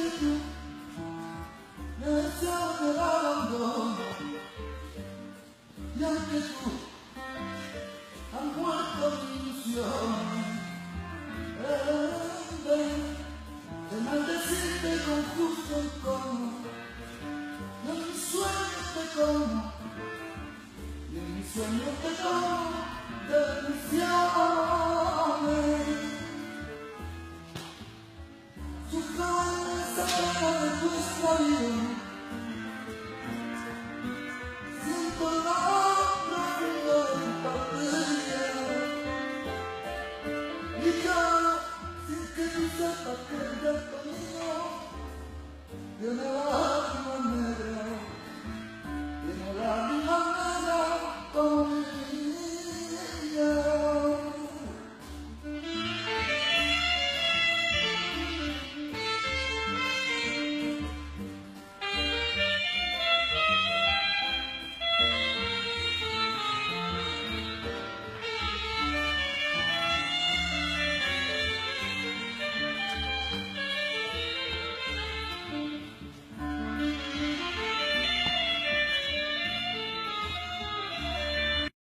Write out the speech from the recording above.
que tú me deseas el abandono, y aunque tú has muerto mi ilusión, en vez de maldecirte con justo encono, y en mis sueños te como, y en mis sueños te como de misiones. Sufro en esa pena de tu extravío, siento la profundo empatía, y lloro sin que tú sepas que el conmigo, yo me voy.